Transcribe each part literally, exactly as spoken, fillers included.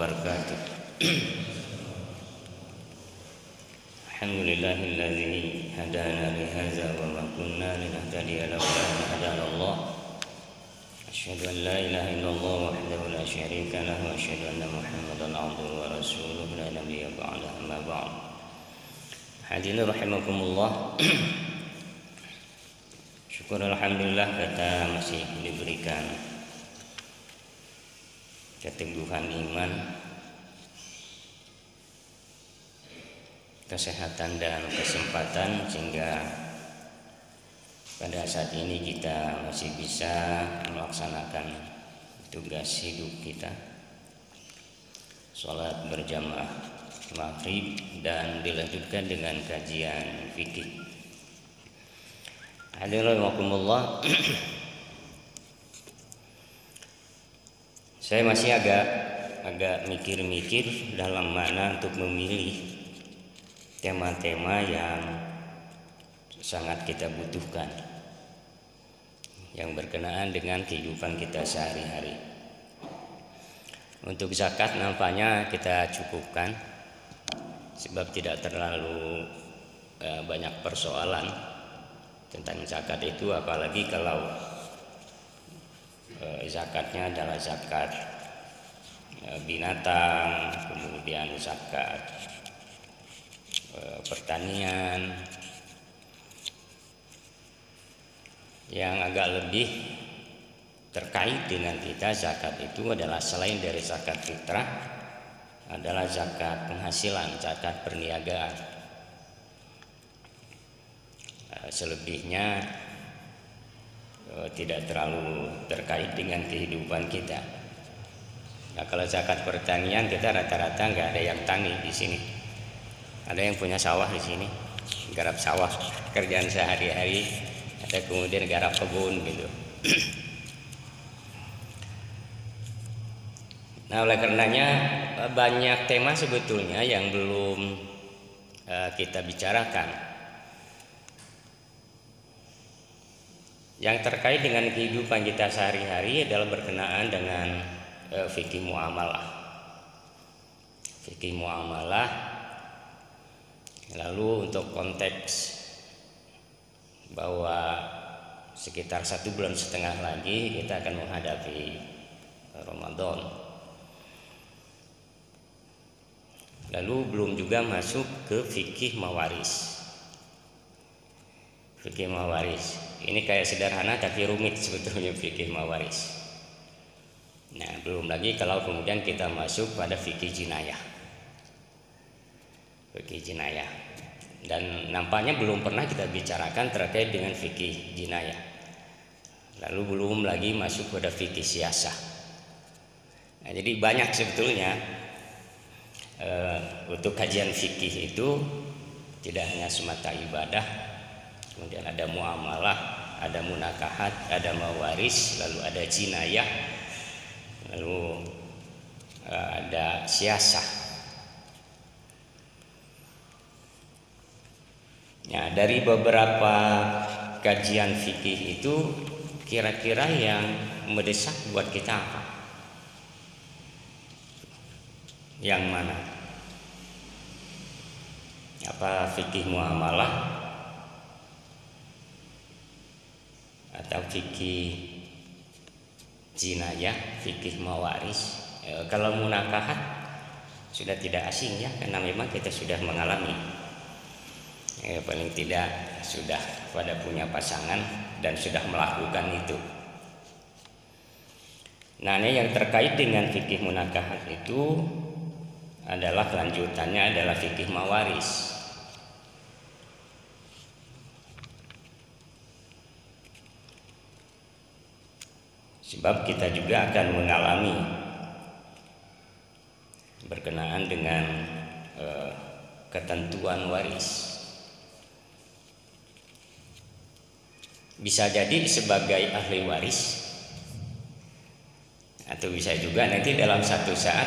wabarakatuh. Alhamdulillahilladzi hadana li hadza wa ma kunna linahtadiya laula an hadana Allah. Asyhadu an la ilaha illallah wahdahu la syarika lahu wa asyhadu anna Muhammadan abduhu wa rasuluhu la nabiyya ba'dahu amma ba'd. Hadirin rahimakumullah. Syukur alhamdulillah kita masih diberikan keteguhan iman, kesehatan dan kesempatan sehingga pada saat ini kita masih bisa melaksanakan tugas hidup kita, sholat berjamaah maghrib dan dilanjutkan dengan kajian fikih. Hadirin rahimakumullah. Saya masih agak agak mikir-mikir dalam makna untuk memilih tema-tema yang sangat kita butuhkan, yang berkenaan dengan kehidupan kita sehari-hari. Untuk zakat nampaknya kita cukupkan, sebab tidak terlalu eh, banyak persoalan tentang zakat itu, apalagi kalau eh, zakatnya adalah zakat eh, binatang, kemudian zakat eh, pertanian. Yang agak lebih terkait dengan kita zakat itu adalah selain dari zakat fitrah, adalah zakat penghasilan, zakat perniagaan. Selebihnya tidak terlalu terkait dengan kehidupan kita. Nah, kalau zakat pertanian kita rata-rata nggak ada yang tani di sini. Ada yang punya sawah di sini, garap sawah, kerjaan sehari-hari. Ada kemudian garap kebun gitu. Nah, oleh karenanya banyak tema sebetulnya yang belum uh, kita bicarakan, yang terkait dengan kehidupan kita sehari-hari adalah berkenaan dengan uh, fikih muamalah. Fikih muamalah. Lalu untuk konteks bahwa sekitar satu bulan setengah lagi kita akan menghadapi Ramadan. Lalu belum juga masuk ke fikih mawaris. Fikih mawaris ini kayak sederhana tapi rumit sebetulnya fikih mawaris. Nah, belum lagi kalau kemudian kita masuk pada fikih jinayah. Fikih jinayah. Dan nampaknya belum pernah kita bicarakan terkait dengan fikih jinayah. Lalu belum lagi masuk pada fikih siasah. Nah, jadi banyak sebetulnya uh, untuk kajian fikih itu tidak hanya semata ibadah, kemudian ada muamalah, ada munakahat, ada mawaris, lalu ada jinayah, lalu uh, ada siasah. Ya, dari beberapa kajian fikih itu kira-kira yang mendesak buat kita apa? Yang mana? Apa fikih muamalah atau fikih jinayah, fikih mawaris? E, kalau munakahat sudah tidak asing ya, karena memang kita sudah mengalami. Ya, paling tidak sudah pada punya pasangan dan sudah melakukan itu. Nah, ini yang terkait dengan fikih munakahat itu adalah kelanjutannya adalah fikih mawaris. Sebab kita juga akan mengalami berkenaan dengan eh, ketentuan waris. Bisa jadi sebagai ahli waris, atau bisa juga nanti dalam satu saat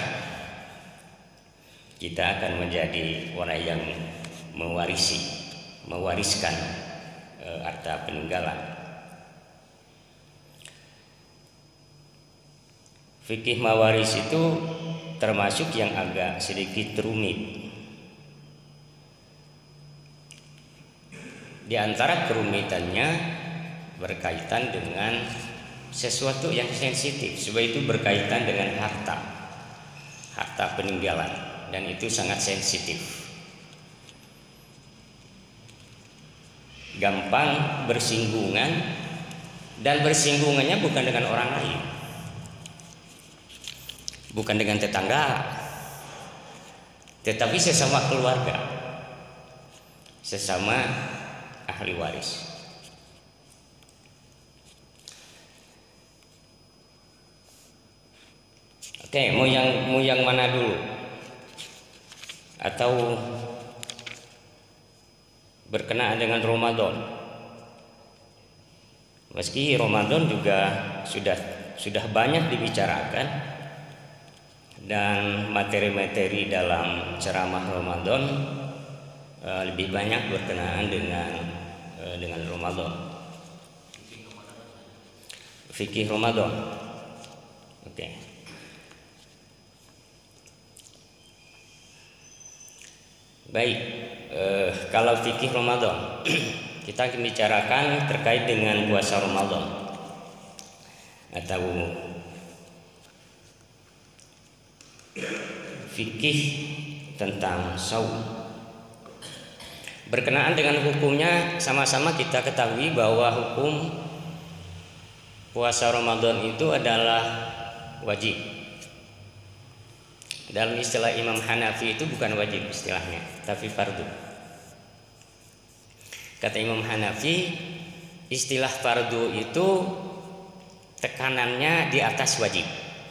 kita akan menjadi orang yang mewarisi, mewariskan e, harta peninggalan. Fikih mawaris itu termasuk yang agak sedikit rumit. Di antara kerumitannya berkaitan dengan sesuatu yang sensitif, sebab itu berkaitan dengan harta, harta peninggalan, dan itu sangat sensitif. Gampang bersinggungan, dan bersinggungannya bukan dengan orang lain, bukan dengan tetangga, tetapi sesama keluarga, sesama ahli waris. Oke, mau yang mau yang mana dulu? Atau berkenaan dengan Ramadan? Meski Ramadan juga sudah sudah banyak dibicarakan, dan materi-materi dalam ceramah Ramadan e, lebih banyak berkenaan dengan e, dengan Ramadan. Fikih Ramadan. Oke. Baik, e, kalau fikih Ramadan kita akan bicarakan terkait dengan puasa Ramadan atau fikih tentang saum. Berkenaan dengan hukumnya, sama-sama kita ketahui bahwa hukum puasa Ramadan itu adalah wajib. Dalam istilah Imam Hanafi itu bukan wajib istilahnya, tapi fardu. Kata Imam Hanafi, istilah fardu itu tekanannya di atas wajib.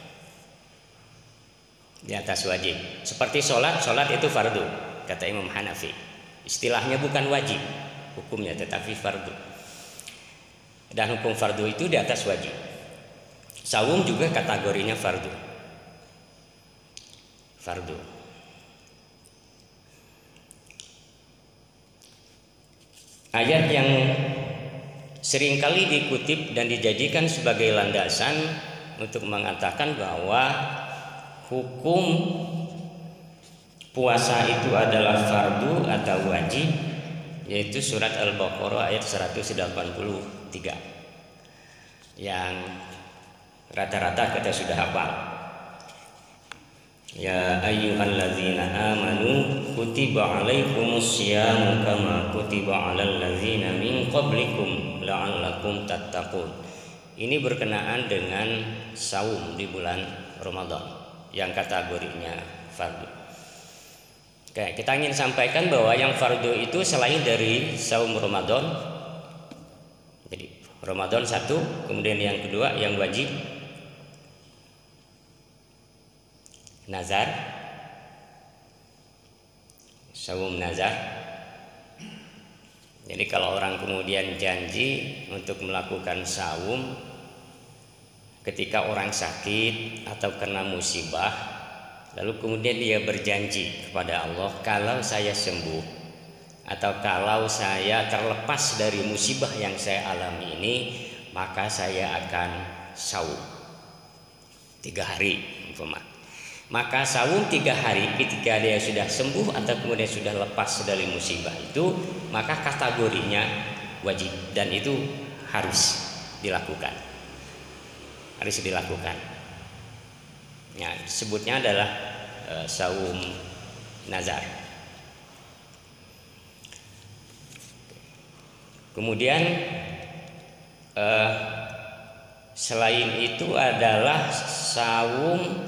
Di atas wajib. Seperti sholat, sholat itu fardu, kata Imam Hanafi. Istilahnya bukan wajib hukumnya, tetapi fardu. Dan hukum fardu itu di atas wajib. Saum juga kategorinya fardu. Fardu. Ayat yang seringkali dikutip dan dijadikan sebagai landasan untuk mengatakan bahwa hukum puasa itu adalah fardu atau wajib, yaitu surat Al-Baqarah ayat seratus delapan puluh tiga yang rata-rata kita sudah hafal. Ya ayyuhalladzina amanu kutiba alaikumus syiyamu kama kutiba alal ladzina min qablikum la'allakum tattaqun. Ini berkenaan dengan saum di bulan Ramadan yang kategorinya fardu. Oke, kita ingin sampaikan bahwa yang fardu itu selain dari saum Ramadan, jadi Ramadan satu, kemudian yang kedua yang wajib nazar, saum nazar. Jadi kalau orang kemudian janji untuk melakukan saum ketika orang sakit atau kena musibah, lalu kemudian dia berjanji kepada Allah, kalau saya sembuh atau kalau saya terlepas dari musibah yang saya alami ini, maka saya akan saum tiga hari umpama. Maka saum tiga hari ketika dia sudah sembuh atau kemudian sudah lepas dari musibah itu, maka kategorinya wajib dan itu harus dilakukan. Harus dilakukan. Ya, sebutnya adalah e, saum nazar. Kemudian e, selain itu adalah saum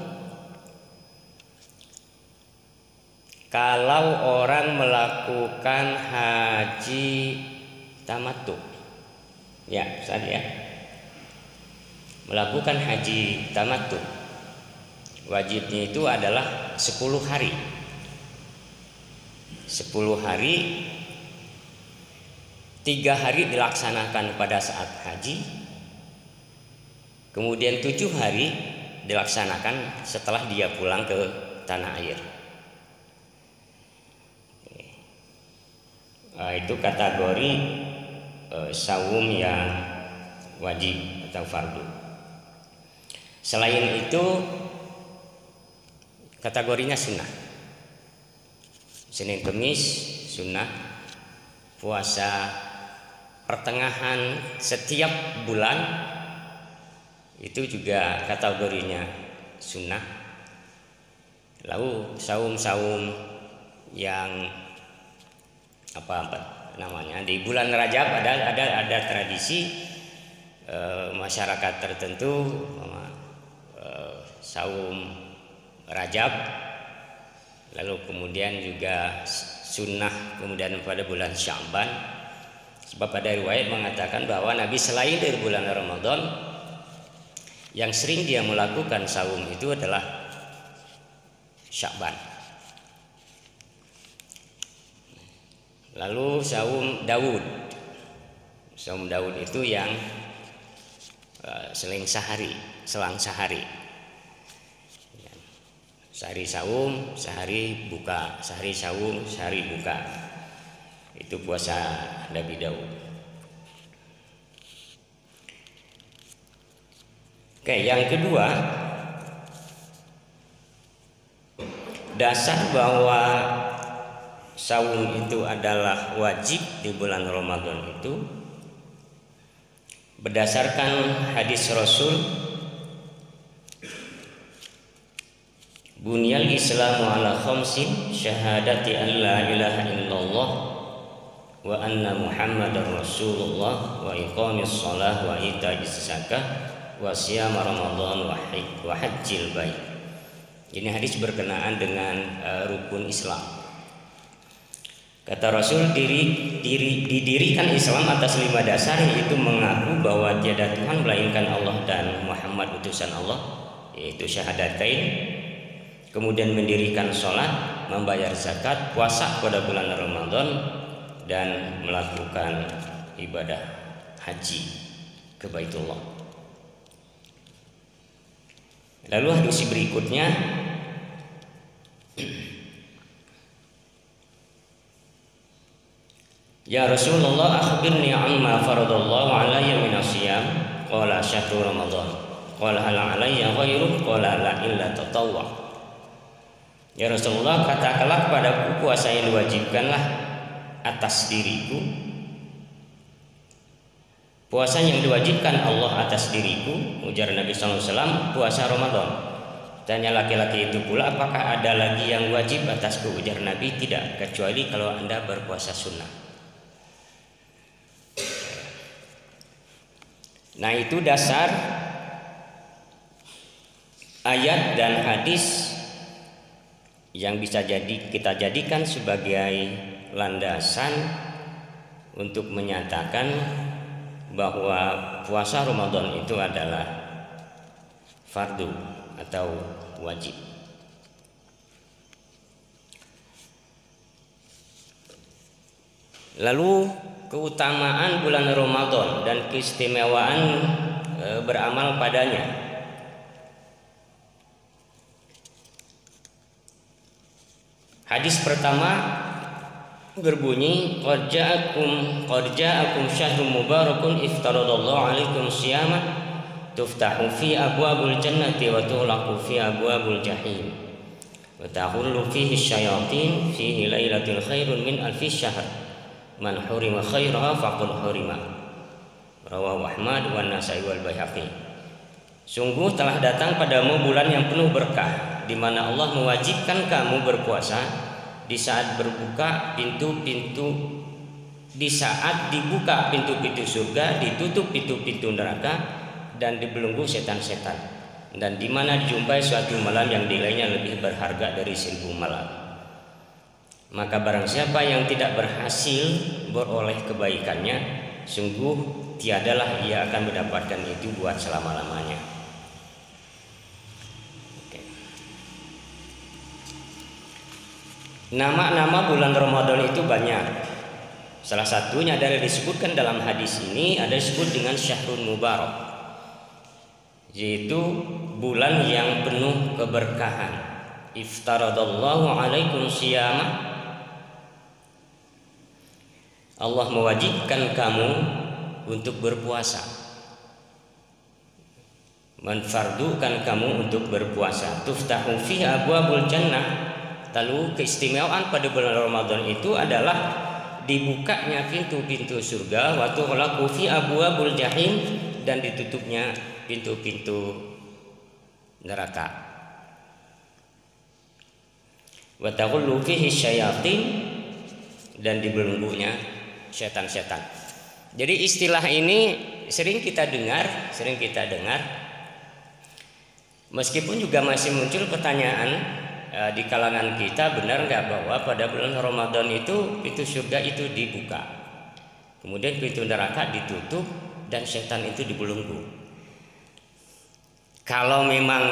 kalau orang melakukan haji tamattu, ya, tadi ya, melakukan haji tamattu, wajibnya itu adalah sepuluh hari. sepuluh hari, tiga hari dilaksanakan pada saat haji, kemudian tujuh hari dilaksanakan setelah dia pulang ke tanah air. Uh, itu kategori uh, saum yang wajib atau fardu. Selain itu, kategorinya sunnah. Senin Kemis sunnah, puasa pertengahan setiap bulan itu juga kategorinya sunnah. Lalu saum-saum yang apa, apa namanya di bulan Rajab ada ada ada tradisi e, masyarakat tertentu e, saum Rajab, lalu kemudian juga sunnah kemudian pada bulan Sya'ban. Sebab ada riwayat mengatakan bahwa Nabi selain dari bulan Ramadan yang sering dia melakukan saum itu adalah Sya'ban. Lalu saum Daud, saum Daud itu yang uh, seling sehari, selang sehari, sehari saum, sehari buka, sehari saum, sehari buka. Itu puasa Nabi Daud. Oke, yang kedua, dasar bahwa saum itu adalah wajib di bulan Ramadan itu berdasarkan hadis Rasul, Bunyal Islamu ala khamsin syahadati an la ilaha illallah wa anna Muhammadar Rasulullah wa iqamis shalah wa ita'is zakah wa siyam Ramadan wa hajjil bait. Ini hadis berkenaan dengan uh, rukun Islam. Kata Rasul, diri, diri, didirikan Islam atas lima dasar, yaitu mengaku bahwa tiada Tuhan melainkan Allah dan Muhammad utusan Allah, yaitu syahadatain, kemudian mendirikan sholat, membayar zakat, puasa pada bulan Ramadan, dan melakukan ibadah haji ke Baitullah. Lalu hadis berikutnya, Ya Rasulullah, akhbirni amma faradallahu alayya min as-siyam. Qala syahru Ramadan. Qala hal alayya ghairu? Qala la illa tatawwa. Ya Rasulullah, katakanlah kepadaku, puasa yang diwajibkanlah atas diriku. Puasa yang diwajibkan Allah atas diriku, ujar Nabi sallallahu alaihi wasallam, puasa Ramadan. Tanya laki-laki itu pula, apakah ada lagi yang wajib atasku? Ujar Nabi, tidak, kecuali kalau Anda berpuasa sunnah. Nah, itu dasar ayat dan hadis yang bisa jadi kita jadikan sebagai landasan untuk menyatakan bahwa puasa Ramadan itu adalah fardu atau wajib. Lalu keutamaan bulan Ramadan dan keistimewaan e, beramal padanya. Hadis pertama berbunyi, qad ja'akum qad ja'akum syahrun mubarakun iftaradallahu alaikum siyaman tuftahu fi abwabul jannati wa tughlaqu fi abwabul jahim wa tahullu fihi syayatin fihi lailatul khairun min alfi syahr man hurima khairaha faqad hurima. Rawahu Ahmad wa Nasai wal Baihaqi. Sungguh telah datang padamu bulan yang penuh berkah, di mana Allah mewajibkan kamu berpuasa di saat berbuka pintu-pintu, di saat dibuka pintu-pintu surga, ditutup pintu-pintu neraka, dan dibelenggu setan-setan, dan di mana dijumpai suatu malam yang nilainya lebih berharga dari seribu malam. Maka barang siapa yang tidak berhasil beroleh kebaikannya, sungguh tiadalah ia akan mendapatkan itu buat selama-lamanya. Oke. Nama-nama bulan Ramadan itu banyak. Salah satunya adalah disebutkan dalam hadis ini, ada disebut dengan Syahrul Mubarak, yaitu bulan yang penuh keberkahan. Iftaradallahu alaikum siyama, Allah mewajibkan kamu untuk berpuasa. menfardukan kamu untuk berpuasa. Tuftahu fiha abwabul jannah. Lalu keistimewaan pada bulan Ramadan itu adalah dibukanya pintu-pintu surga, wa tughlaqu fi abwabul jahim, dan ditutupnya pintu-pintu neraka. Wa taghullu fihi syayatin, dan dibelenggunya setan-setan. Jadi istilah ini sering kita dengar, sering kita dengar. Meskipun juga masih muncul pertanyaan e, di kalangan kita, benar nggak bahwa pada bulan Ramadan itu pintu surga itu dibuka, kemudian pintu neraka ditutup dan setan itu dibelenggu. Kalau memang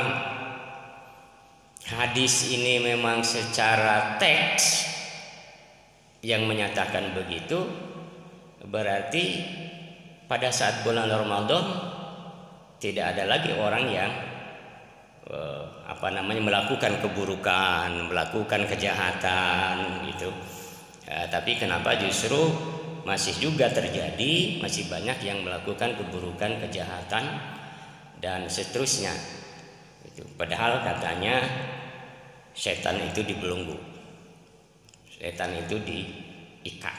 hadis ini memang secara teks yang menyatakan begitu, berarti pada saat bulan Ramadan tidak ada lagi orang yang Uh, apa namanya melakukan keburukan, melakukan kejahatan gitu. Uh, tapi kenapa justru masih juga terjadi, masih banyak yang melakukan keburukan, kejahatan dan seterusnya. Itu padahal katanya setan itu dibelenggu, setan itu diikat.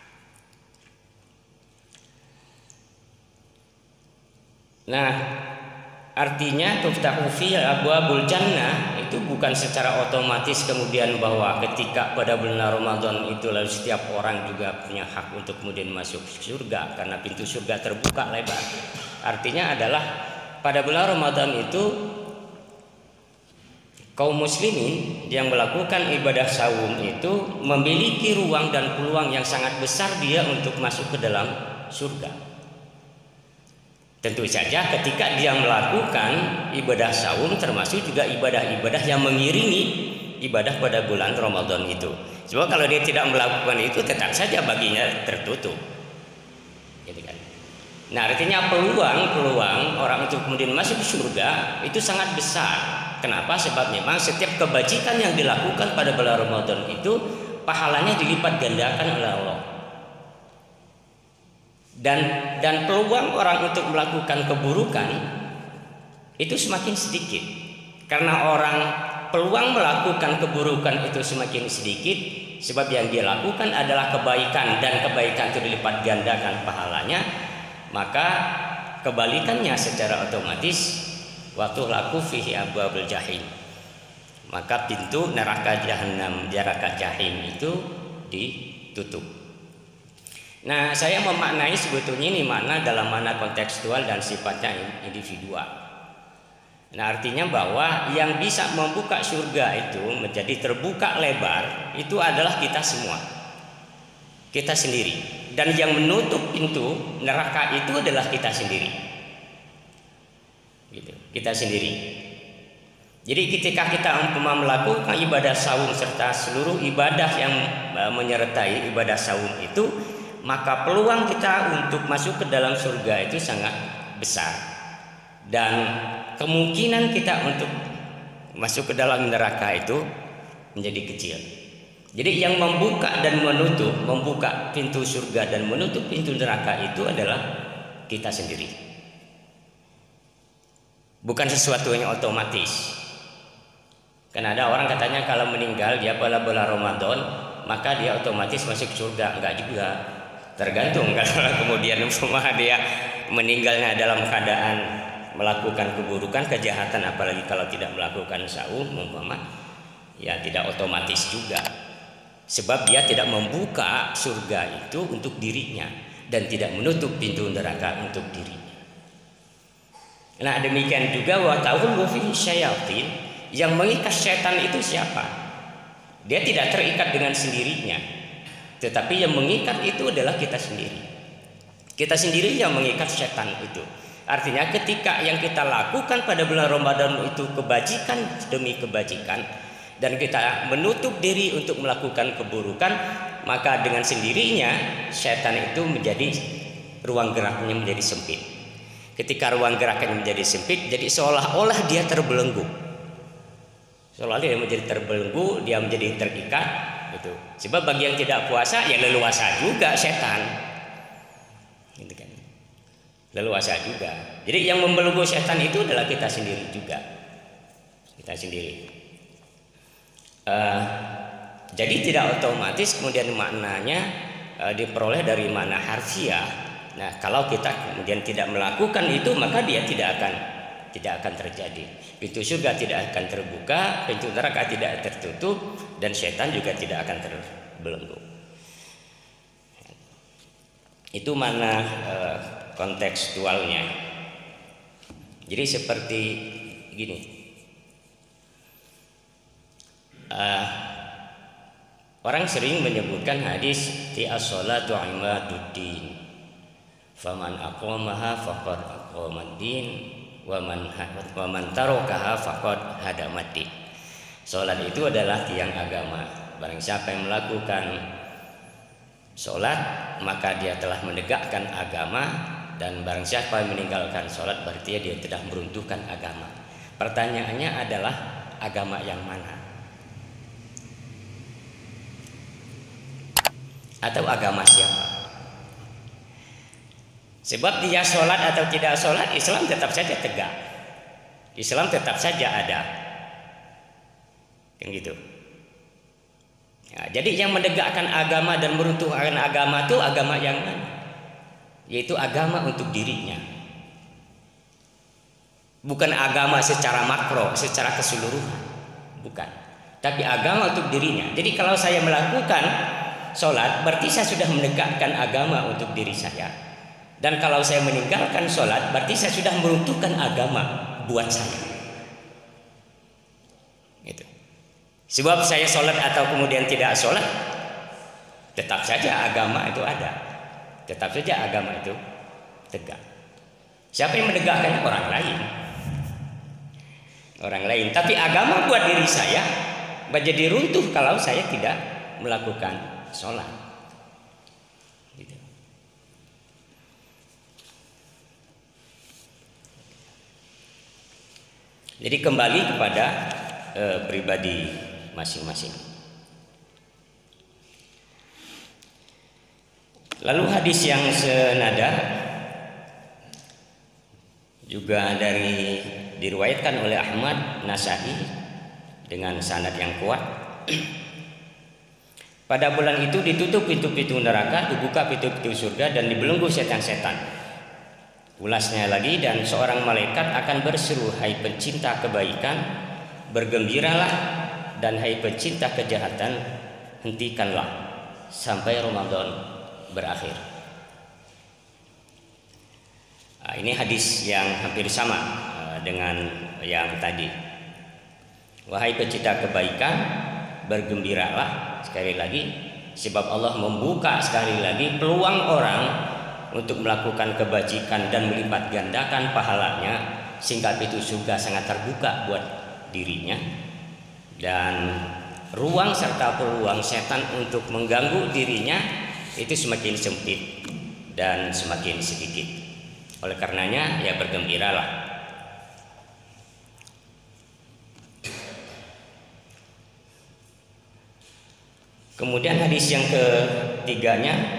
Nah, artinya tuftahu fi abwabul jannah itu bukan secara otomatis kemudian bahwa ketika pada bulan Ramadan itu lalu setiap orang juga punya hak untuk kemudian masuk surga karena pintu surga terbuka lebar. Artinya adalah pada bulan Ramadan itu kaum muslimin yang melakukan ibadah saum itu memiliki ruang dan peluang yang sangat besar dia untuk masuk ke dalam surga. Tentu saja ketika dia melakukan ibadah saum termasuk juga ibadah-ibadah yang mengiringi ibadah pada bulan Ramadan itu. Sebab kalau dia tidak melakukan itu tetap saja baginya tertutup. Gitu kan. Nah, artinya peluang-peluang orang untuk kemudian masuk surga itu sangat besar. Kenapa? Sebab memang setiap kebajikan yang dilakukan pada bulan Ramadan itu pahalanya dilipat gandakan oleh Allah. Dan dan peluang orang untuk melakukan keburukan itu semakin sedikit. Karena orang peluang melakukan keburukan itu semakin sedikit, sebab yang dia lakukan adalah kebaikan dan kebaikan itu dilipat gandakan pahalanya, maka kebalikannya secara otomatis waktu laku fihi abwabul jahim, maka pintu neraka jahanam, neraka jahim itu ditutup. Nah, saya memaknai sebetulnya ini makna dalam makna kontekstual dan sifatnya individual. Nah, artinya bahwa yang bisa membuka surga itu menjadi terbuka lebar itu adalah kita semua, kita sendiri. Dan yang menutup pintu neraka itu adalah kita sendiri, gitu, kita sendiri. Jadi ketika kita umpama melakukan ibadah saum serta seluruh ibadah yang menyertai ibadah saum itu, maka peluang kita untuk masuk ke dalam surga itu sangat besar, dan kemungkinan kita untuk masuk ke dalam neraka itu menjadi kecil. Jadi yang membuka dan menutup, membuka pintu surga dan menutup pintu neraka itu adalah kita sendiri, bukan sesuatu yang otomatis. Karena ada orang katanya kalau meninggal dia pada bulan Ramadan maka dia otomatis masuk surga. Enggak juga. Tergantung kalau kemudian umpama dia meninggalnya dalam keadaan melakukan keburukan, kejahatan, apalagi kalau tidak melakukan saum umpama, ya tidak otomatis juga. Sebab dia tidak membuka surga itu untuk dirinya dan tidak menutup pintu neraka untuk dirinya. Nah, demikian juga wa ta'awul fi syayatin, yang mengikat setan itu siapa? Dia tidak terikat dengan sendirinya, tetapi yang mengikat itu adalah kita sendiri. Kita sendiri yang mengikat setan itu. Artinya ketika yang kita lakukan pada bulan Ramadan itu kebajikan demi kebajikan, dan kita menutup diri untuk melakukan keburukan, maka dengan sendirinya setan itu menjadi ruang geraknya menjadi sempit. Ketika ruang geraknya menjadi sempit, jadi seolah-olah dia terbelenggu. Seolah dia menjadi terbelenggu, dia menjadi terikat, gitu. Sebab bagi yang tidak puasa ya leluasa juga setan, gitu kan. leluasa juga. Jadi yang membelenggu setan itu adalah kita sendiri juga, kita sendiri. Uh, jadi tidak otomatis kemudian maknanya uh, diperoleh dari makna harfiah. Nah, kalau kita kemudian tidak melakukan itu, maka dia tidak akan tidak akan terjadi. Pintu surga tidak akan terbuka, pintu neraka tidak tertutup, dan setan juga tidak akan terbelenggu. Itu mana uh, kontekstualnya. Jadi seperti gini, uh, orang sering menyebutkan hadis ti'as-sholatu imaduddin, faman aqamaha faqad aqamad-din, wa man wa man tarakaha faqad hadamad-din. Salat itu adalah tiang agama. Barang siapa yang melakukan salat, maka dia telah menegakkan agama, dan barang siapa yang meninggalkan salat berarti dia telah meruntuhkan agama. Pertanyaannya adalah agama yang mana? Atau agama siapa? Sebab dia sholat atau tidak sholat, Islam tetap saja tegak, Islam tetap saja ada, yang gitu. Ya, jadi yang menegakkan agama dan meruntuhkan agama itu agama yang mana? Yaitu agama untuk dirinya, bukan agama secara makro, secara keseluruhan, bukan. Tapi agama untuk dirinya. Jadi kalau saya melakukan sholat, berarti saya sudah menegakkan agama untuk diri saya. Dan kalau saya meninggalkan sholat, berarti saya sudah meruntuhkan agama buat saya. Gitu. Sebab saya sholat atau kemudian tidak sholat, tetap saja agama itu ada, tetap saja agama itu tegak. Siapa yang menegakkan? Orang lain, orang lain. Tapi agama buat diri saya menjadi runtuh kalau saya tidak melakukan sholat. Jadi kembali kepada e, pribadi masing-masing. Lalu hadis yang senada juga dari diriwayatkan oleh Ahmad, Nasai dengan sanad yang kuat. Pada bulan itu ditutup pintu-pintu neraka, dibuka pintu-pintu surga, dan dibelenggu setan-setan. Ulasnya lagi, dan seorang malaikat akan berseru, hai pencinta kebaikan, bergembiralah, dan hai pencinta kejahatan, hentikanlah sampai Ramadan berakhir. Nah, ini hadis yang hampir sama uh, dengan yang tadi. Wahai pencinta kebaikan, bergembiralah, sekali lagi, sebab Allah membuka sekali lagi peluang orang untuk melakukan kebajikan dan melipat gandakan pahalanya, sehingga pintu surga sangat terbuka buat dirinya, dan ruang serta peluang setan untuk mengganggu dirinya itu semakin sempit dan semakin sedikit. Oleh karenanya ya bergembiralah. Kemudian hadis yang ketiganya,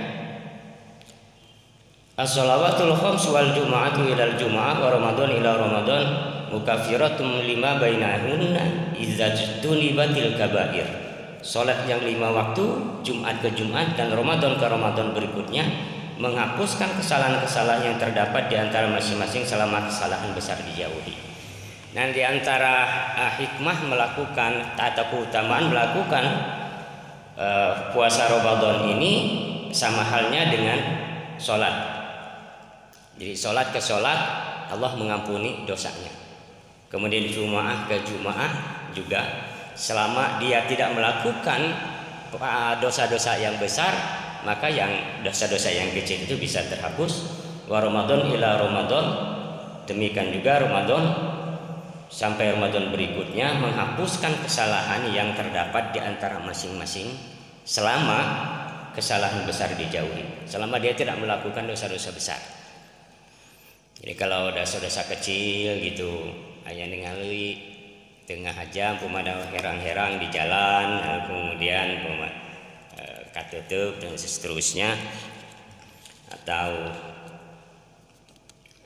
as-shalawatul khams wal jum'atu ilal jum'ah wa ramadan ila ramadan mukaffiratun lima bainahunna idza tunibatil kabair. Salat yang lima waktu, Jumat ke Jumat dan Ramadan ke Ramadan berikutnya, menghapuskan kesalahan-kesalahan yang terdapat di antara masing-masing selama kesalahan besar dijauhi. Dan di antara uh, hikmah melakukan atau keutamaan melakukan uh, puasa Ramadan ini sama halnya dengan salat. Jadi sholat ke sholat Allah mengampuni dosanya. Kemudian Jumaah ke Jumaah juga, selama dia tidak melakukan dosa-dosa yang besar, maka yang dosa-dosa yang kecil itu bisa terhapus. Wa Ramadan ila Ramadan, demikian juga Ramadan sampai Ramadan berikutnya, menghapuskan kesalahan yang terdapat di antara masing-masing selama kesalahan besar dijauhi, selama dia tidak melakukan dosa-dosa besar. Jadi kalau dosa-dosa kecil gitu, hanya ningali tengah jam pemadam herang-herang di jalan, kemudian e, katutup dan seterusnya, atau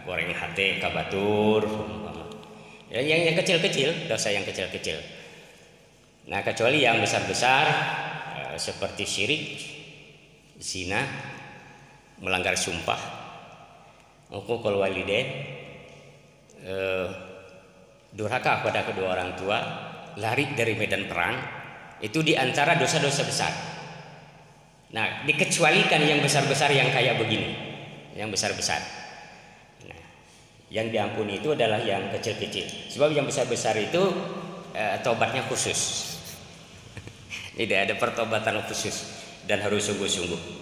goreng hate kabatur, ya, yang yang kecil-kecil, dosa yang kecil-kecil. Nah kecuali yang besar-besar eh, seperti syirik, zina, melanggar sumpah, uququl walidain, eh, durhaka kepada kedua orang tua, lari dari medan perang, itu diantara dosa-dosa besar. Nah dikecualikan yang besar-besar yang kayak begini, yang besar-besar. Nah, yang diampuni itu adalah yang kecil-kecil. Sebab yang besar-besar itu eh, tobatnya khusus. Tidak ada pertobatan khusus dan harus sungguh-sungguh.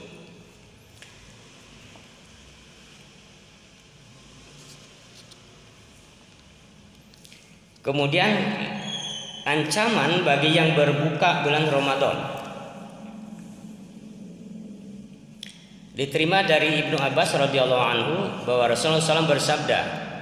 Kemudian ancaman bagi yang berbuka bulan Ramadan. Diterima dari Ibnu Abbas radhiyallahu anhu bahwa Rasulullah shallallahu alaihi wasallam bersabda,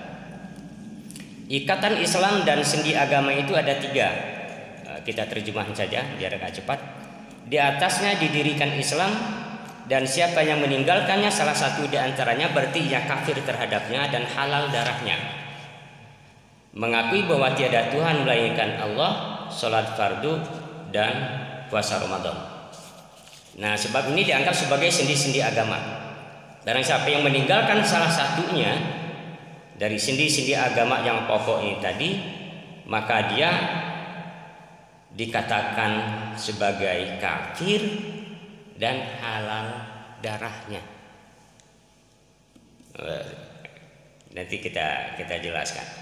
ikatan Islam dan sendi agama itu ada tiga. Kita terjemahkan saja biar agak cepat. Di atasnya didirikan Islam, dan siapa yang meninggalkannya salah satu di antaranya berarti ia kafir terhadapnya dan halal darahnya. Mengakui bahwa tiada Tuhan melainkan Allah, sholat fardu dan puasa Ramadan. Nah sebab ini dianggap sebagai sendi-sendi agama. Barang siapa yang meninggalkan salah satunya dari sendi-sendi agama yang pokok ini tadi, maka dia dikatakan sebagai kafir dan halal darahnya. Nanti kita kita jelaskan.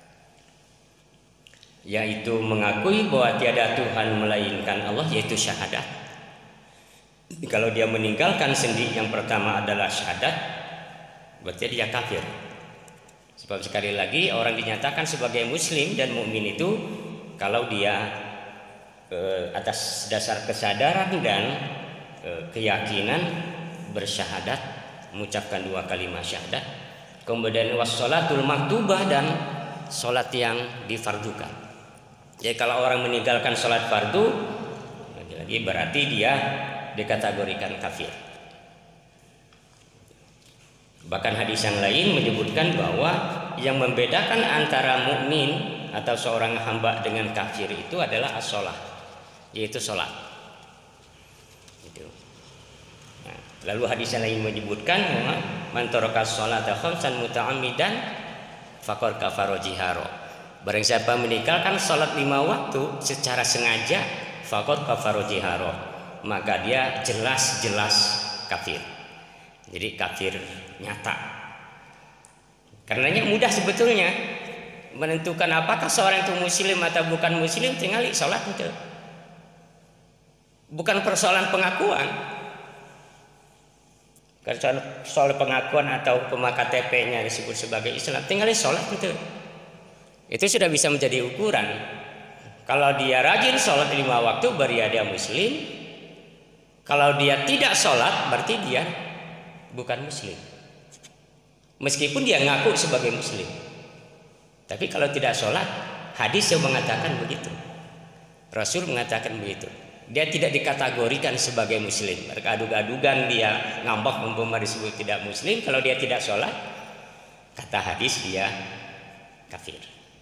Yaitu mengakui bahwa tiada Tuhan melainkan Allah, yaitu syahadat. Kalau dia meninggalkan sendi yang pertama adalah syahadat, berarti dia kafir. Sebab sekali lagi orang dinyatakan sebagai muslim dan mukmin itu kalau dia eh, atas dasar kesadaran dan eh, keyakinan bersyahadat, mengucapkan dua kalimat syahadat, kemudian wassalatul maktubah dan salat yang difardukan. Jadi kalau orang meninggalkan sholat fardu, lagi berarti dia dikategorikan kafir. Bahkan hadis yang lain menyebutkan bahwa yang membedakan antara mukmin atau seorang hamba dengan kafir itu adalah as-sholah, yaitu sholat. Itu. Nah, lalu hadis yang lain menyebutkan bahwa man taraka sholata khamsan muta'ammidan faqad kafara jihara. Barang siapa meninggalkan sholat lima waktu secara sengaja, faqad kafara jihara, maka dia jelas-jelas kafir. Jadi kafir nyata. Karenanya mudah sebetulnya menentukan apakah seorang itu muslim atau bukan muslim, tinggal sholat itu. Bukan persoalan pengakuan. Karena soal pengakuan atau pemakai K T P-nya disebut sebagai Islam, tinggal sholat itu. Itu sudah bisa menjadi ukuran. Kalau dia rajin sholat lima waktu, berarti dia muslim. Kalau dia tidak sholat, berarti dia bukan muslim. Meskipun dia ngaku sebagai muslim. Tapi kalau tidak sholat, hadis yang mengatakan begitu. Rasul mengatakan begitu. Dia tidak dikategorikan sebagai muslim. Bergadug-gadugan dia ngambek umpama disebut tidak muslim. Kalau dia tidak sholat, kata hadis dia kafir.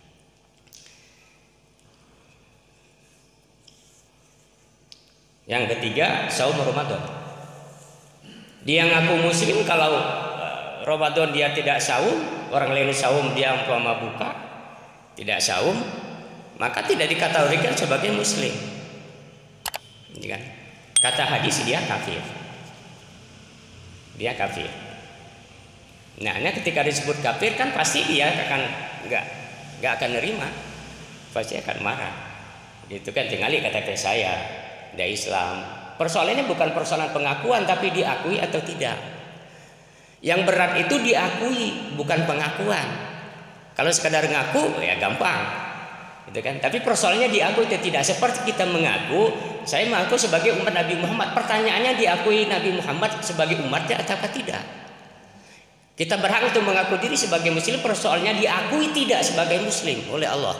Yang ketiga, saum Ramadan. Dia ngaku muslim, kalau uh, Ramadan dia tidak saum, orang lain saum dia umpama buka, tidak saum, maka tidak dikategorikan sebagai muslim. Ini kan? Kata hadis dia kafir. Dia kafir. Nah, ini ketika disebut kafir kan pasti dia akan enggak enggak akan nerima. Pasti akan marah. Itu kan tinggal K T P saya. Dia Islam. Persoalannya bukan persoalan pengakuan, tapi diakui atau tidak. Yang berat itu diakui, bukan pengakuan. Kalau sekadar ngaku ya gampang, gitu kan. Tapi persoalannya diakui atau tidak. Seperti kita mengaku, saya mengaku sebagai umat Nabi Muhammad. Pertanyaannya diakui Nabi Muhammad sebagai umatnya atau tidak. Kita berhak untuk mengaku diri sebagai muslim. Persoalannya diakui tidak sebagai muslim oleh Allah.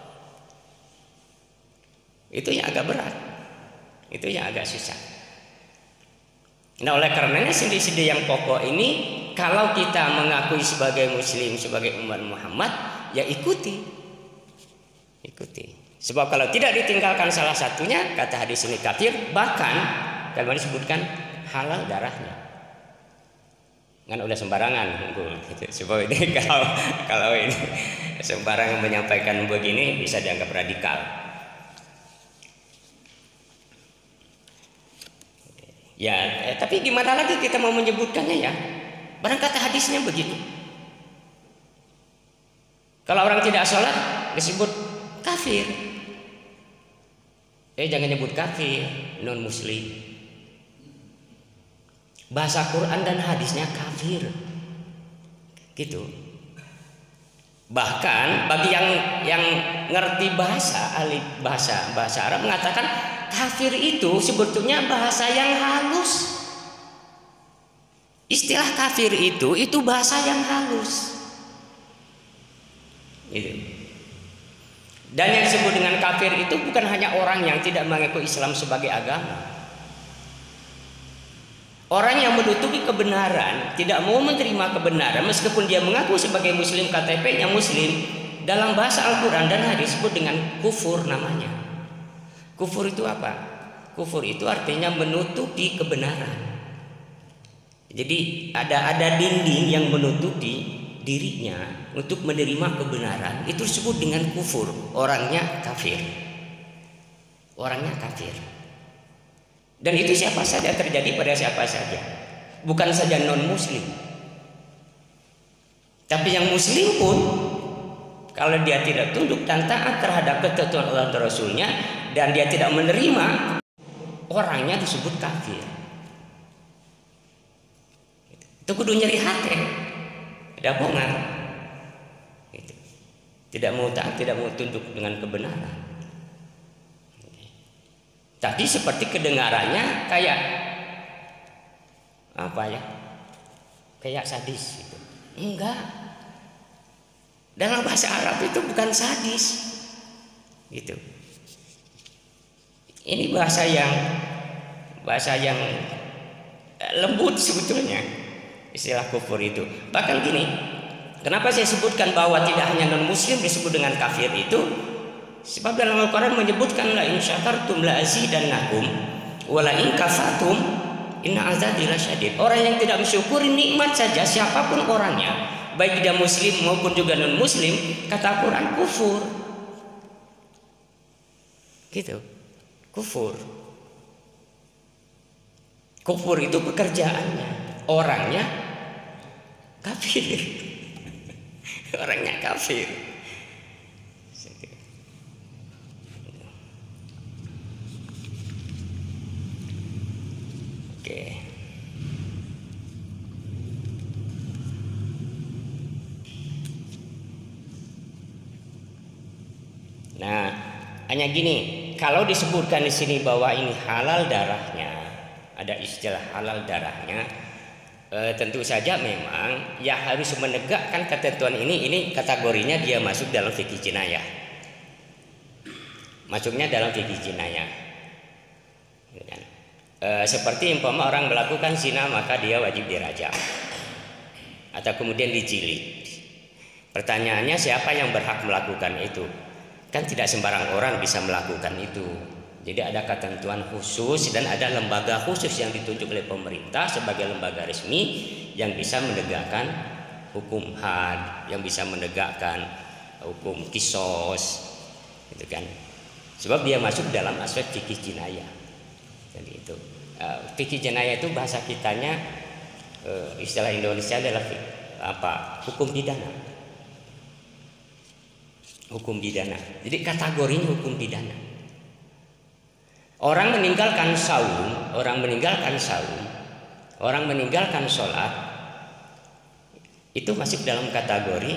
Itu yang agak berat. Itu yang agak susah. Nah oleh karenanya sendi-sendi yang pokok ini kalau kita mengakui sebagai muslim, sebagai umat Muhammad, ya ikuti. Ikuti. Sebab kalau tidak ditinggalkan salah satunya, kata hadis ini kafir, bahkan kalau disebutkan halal darahnya. Kan udah sembarangan, gitu. Sebab ini kalau kalau ini sembarangan menyampaikan begini bisa dianggap radikal. Ya, eh, tapi gimana lagi kita mau menyebutkannya ya? Barang kata hadisnya begitu. Kalau orang tidak sholat disebut kafir. Eh jangan nyebut kafir, non muslim. Bahasa Quran dan hadisnya kafir. Gitu. Bahkan bagi yang yang ngerti bahasa, ahli bahasa bahasa Arab mengatakan kafir itu sebetulnya bahasa yang halus. Istilah kafir itu itu bahasa yang halus. Gitu. Dan yang disebut dengan kafir itu bukan hanya orang yang tidak mengaku Islam sebagai agama. Orang yang menutupi kebenaran, tidak mau menerima kebenaran meskipun dia mengaku sebagai muslim, K T P-nya muslim, dalam bahasa Al-Quran dan hadis disebut dengan kufur namanya. Kufur itu apa? Kufur itu artinya menutupi kebenaran. Jadi ada ada dinding yang menutupi dirinya untuk menerima kebenaran, itu disebut dengan kufur. Orangnya kafir. Orangnya kafir. Dan itu siapa saja, terjadi pada siapa saja. Bukan saja non muslim. Tapi yang muslim pun kalau dia tidak tunduk dan taat terhadap ketentuan Allah dan Rasulnya dan dia tidak menerima, orangnya disebut kafir. Itu kudu nyeri hati, tidak bongar, tidak mau taat, tidak mau tunduk dengan kebenaran. Tadi seperti kedengarannya kayak apa ya? Kayak sadis gitu. Enggak. Dalam bahasa Arab itu bukan sadis. Gitu. Ini bahasa yang bahasa yang lembut sebetulnya. Istilah kufur itu. Bahkan gini, kenapa saya sebutkan bahwa tidak hanya non muslim disebut dengan kafir itu? Sebab dalam Al-Quran menyebutkan la in syakartum la azidannakum wa la in kafartum inna azabi lasyadid. Orang yang tidak mensyukuri nikmat saja siapapun orangnya, baik dia muslim maupun juga non muslim, kata Al-Quran kufur. Gitu. Kufur. Kufur itu pekerjaannya, orangnya kafir. Orangnya kafir. Oke. Nah, hanya gini, kalau disebutkan di sini bahwa ini halal darahnya, ada istilah halal darahnya, e, tentu saja memang ya harus menegakkan ketentuan ini. Ini kategorinya dia masuk dalam fikih jinayah, masuknya dalam fikih jinayah. E, seperti umpama orang melakukan zina maka dia wajib dirajam atau kemudian dijilid. Pertanyaannya siapa yang berhak melakukan itu? Kan tidak sembarang orang bisa melakukan itu. Jadi ada ketentuan khusus dan ada lembaga khusus yang ditunjuk oleh pemerintah sebagai lembaga resmi yang bisa menegakkan hukum had, yang bisa menegakkan hukum kisos, gitu kan? Sebab dia masuk dalam aspek fikih jinayah. Jadi itu uh, fikih jinayah itu bahasa kitanya, uh, istilah Indonesia adalah apa? Hukum pidana. Hukum pidana. Jadi kategorinya hukum pidana. Orang meninggalkan saum, orang meninggalkan saum, orang meninggalkan sholat, itu masuk dalam kategori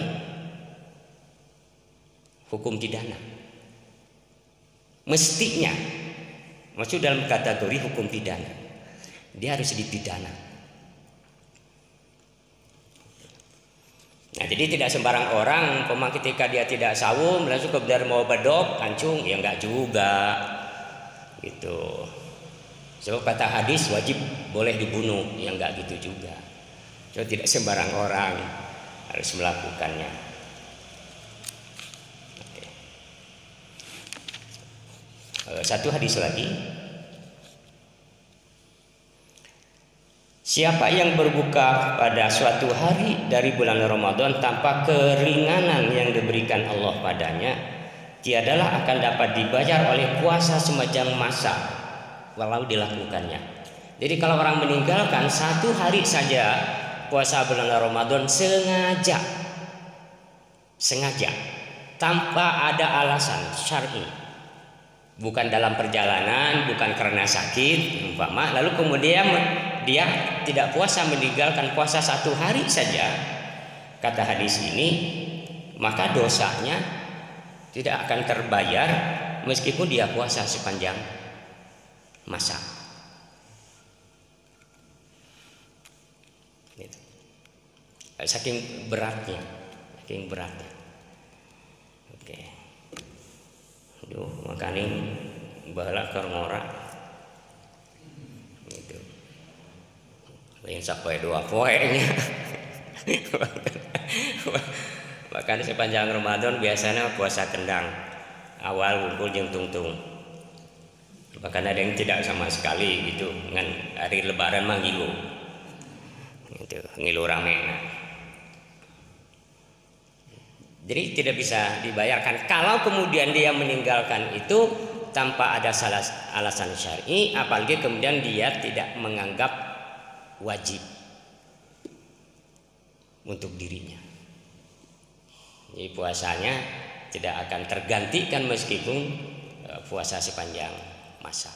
hukum pidana. Mestinya masuk dalam kategori hukum pidana. Dia harus dipidana. Nah, jadi tidak sembarang orang pemang ketika dia tidak saum langsung kemudian mau bedok kancung, ya enggak juga. Gitu. Sebab kata hadis wajib boleh dibunuh, ya enggak gitu juga. So, tidak sembarang orang harus melakukannya. Oke. Satu hadis lagi. Siapa yang berbuka pada suatu hari dari bulan Ramadan tanpa keringanan yang diberikan Allah padanya, tiadalah akan dapat dibayar oleh puasa semacam masa walau dilakukannya. Jadi kalau orang meninggalkan satu hari saja puasa bulan Ramadan sengaja sengaja tanpa ada alasan syar'i, bukan dalam perjalanan, bukan karena sakit umpama, lalu kemudian dia tidak puasa, meninggalkan puasa satu hari saja, kata hadis ini, maka dosanya tidak akan terbayar meskipun dia puasa sepanjang masa. Gitu. Saking beratnya, saking beratnya. Oke. Aduh, makanya bahala keur ngora. Gitu. Lain sampai dua poenya. Bahkan sepanjang Ramadan biasanya puasa kendang, awal ngumpul jeung tungtung. Bahkan ada yang tidak sama sekali gitu, dengan hari Lebaran mah ngilu, gitu, ngilu rame. Jadi tidak bisa dibayarkan. Kalau kemudian dia meninggalkan itu tanpa ada salah alasan syar'i, apalagi kemudian dia tidak menganggap wajib untuk dirinya. Jadi puasanya tidak akan tergantikan meskipun puasa sepanjang masa.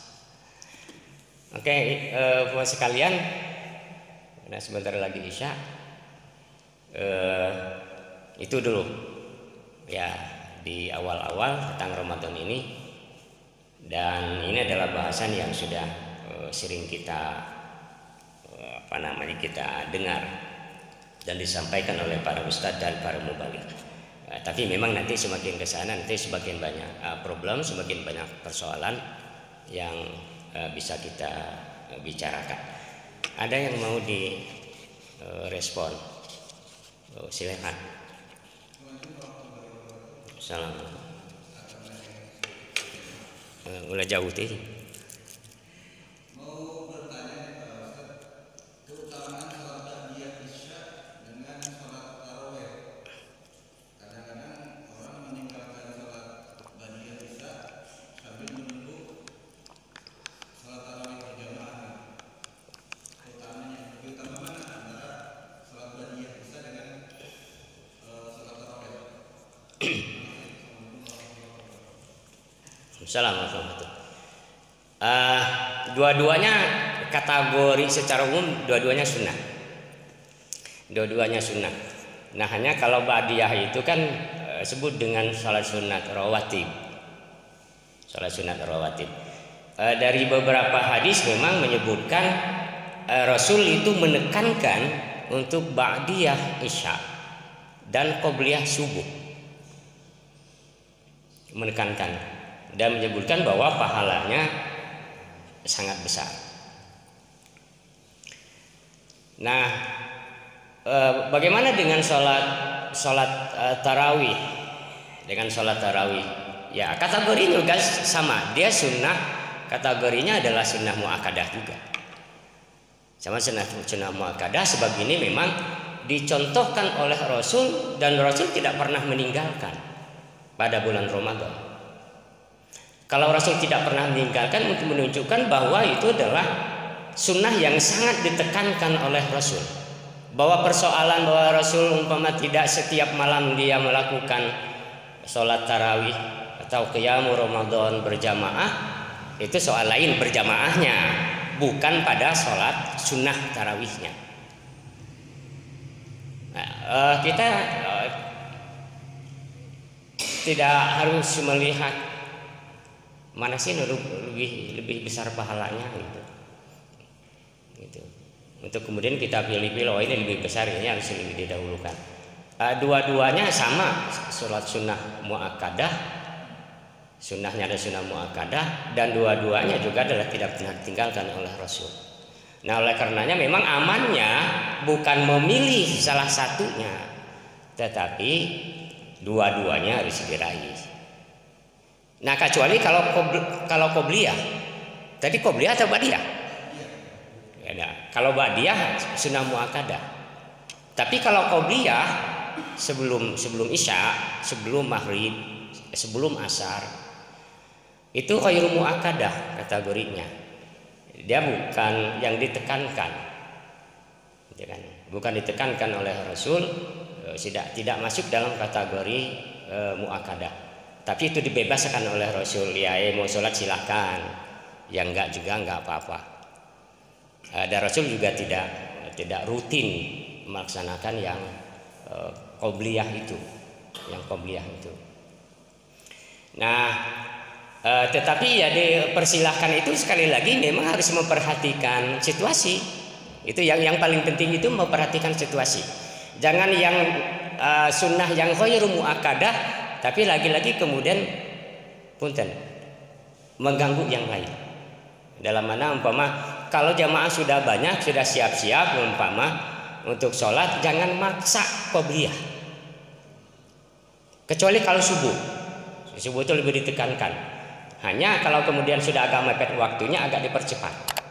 Oke, eh, puasa sekalian, nah sebentar lagi Isya, eh, itu dulu ya di awal-awal tentang Ramadan ini, dan ini adalah bahasan yang sudah eh, sering kita eh, apa namanya kita dengar dan disampaikan oleh para ustadz dan para mubaligh. Uh, tapi memang nanti semakin ke sana nanti semakin banyak uh, problem, semakin banyak persoalan yang uh, bisa kita uh, bicarakan. Ada yang mau di uh, respon? Oh, silakan. Salam. Uh, ulah jauh teh. Assalamualaikum. Uh, dua-duanya kategori secara umum dua-duanya sunnah. Dua-duanya sunnah. Nah hanya kalau ba'diyah itu kan uh, sebut dengan salat sunat rawatib. Salat sunat rawatib. Uh, dari beberapa hadis memang menyebutkan uh, Rasul itu menekankan untuk ba'diyah isya dan qobliyah subuh. Menekankan dan menyebutkan bahwa pahalanya sangat besar. Nah, e, bagaimana dengan sholat sholat e, tarawih? Dengan sholat tarawih, ya kategorinya juga sama. Dia sunnah, kategorinya adalah sunnah muakkadah juga. Sama sunnah sunnah muakkadah, sebab ini memang dicontohkan oleh Rasul dan Rasul tidak pernah meninggalkan pada bulan Ramadan. Kalau Rasul tidak pernah meninggalkan untuk menunjukkan bahwa itu adalah sunnah yang sangat ditekankan oleh Rasul. Bahwa persoalan bahwa Rasul umpama tidak setiap malam dia melakukan sholat tarawih atau qiyamul Ramadan berjamaah, itu soal lain berjamaahnya, bukan pada sholat sunnah tarawihnya. Nah, uh, kita uh, tidak harus melihat mana sih lebih lebih besar pahalanya gitu. Gitu. Untuk kemudian kita pilih-pilih, oh ini lebih besar, ini harus lebih didahulukan. Uh, dua-duanya sama, sholat sunnah muakkadah, sunnahnya ada sunnah muakkadah, dan dua-duanya juga adalah tidak pernah ditinggalkan oleh Rasul. Nah oleh karenanya memang amannya bukan memilih salah satunya, tetapi dua-duanya harus diraih. Nah, kecuali kalau kalau qobliyah. Tadi qobliyah atau ba'diyah? Ya, nah, kalau ba'diyah sunnah muakkadah. Tapi kalau qobliyah sebelum sebelum isya, sebelum maghrib, sebelum asar, itu khairu muakkadah kategorinya. Dia bukan yang ditekankan, bukan ditekankan oleh Rasul, tidak tidak masuk dalam kategori e, muakkadah. Tapi itu dibebaskan oleh Rasul. Ya, eh, mau sholat silakan, yang enggak juga enggak apa-apa. E, dan Rasul juga tidak tidak rutin melaksanakan yang e, qobliyah itu, yang qobliyah itu. Nah, e, tetapi ya dipersilahkan itu sekali lagi memang harus memperhatikan situasi. Itu yang yang paling penting, itu memperhatikan situasi. Jangan yang e, sunnah yang khairu muakkadah, tapi lagi-lagi kemudian punten mengganggu yang lain. Dalam mana umpama kalau jamaah sudah banyak, sudah siap-siap umpama untuk sholat, jangan maksa qobliyah. Kecuali kalau subuh, subuh itu lebih ditekankan. Hanya kalau kemudian sudah agak mepet waktunya, agak dipercepat,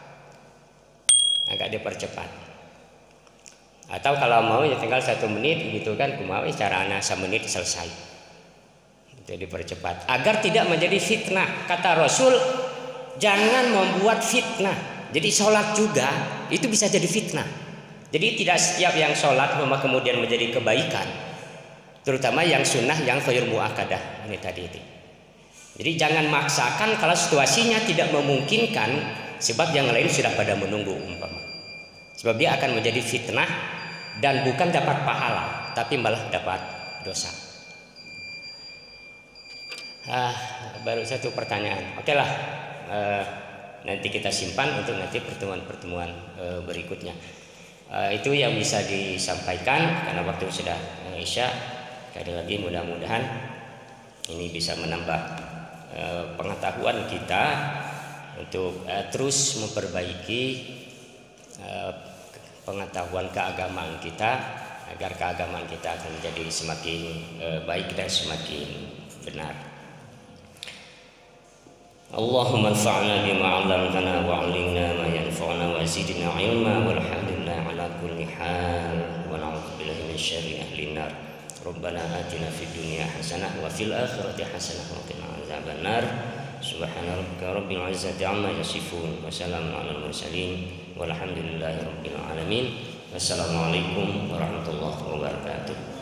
agak dipercepat. Atau kalau mau ya tinggal satu menit gitu kan, kumau cara anak semenit selesai. Itu dipercepat agar tidak menjadi fitnah. Kata Rasul, jangan membuat fitnah. Jadi sholat juga itu bisa jadi fitnah. Jadi tidak setiap yang sholat kemudian menjadi kebaikan, terutama yang sunnah yang khair muakkadah ini tadi itu. Jadi jangan maksakan kalau situasinya tidak memungkinkan, sebab yang lain sudah pada menunggu umpama. Sebab dia akan menjadi fitnah dan bukan dapat pahala, tapi malah dapat dosa. Ah, baru satu pertanyaan. Oke lah, eh, nanti kita simpan untuk nanti pertemuan-pertemuan eh, berikutnya. Uh, itu yang bisa disampaikan karena waktu sudah uh, isya. Sekali lagi mudah-mudahan ini bisa menambah uh, pengetahuan kita untuk uh, terus memperbaiki uh, pengetahuan keagamaan kita, agar keagamaan kita akan menjadi semakin uh, baik dan semakin benar. Allahumma anfa'na bima 'allamtana wa 'allimna ma yanfa'una wa zidna 'ilma walhamdulillah ala kulli hal wa na'udzu billahi min syarri ahli nar. Rabbana atina fid dunya hasanah wa fil akhirati hasanah wa qina adzabannar. Subhana rabbika rabbil izzati 'amma yasifun wa salamun 'alal mursalin walhamdulillahi rabbil alamin. Wassalamualaikum warahmatullahi wabarakatuh.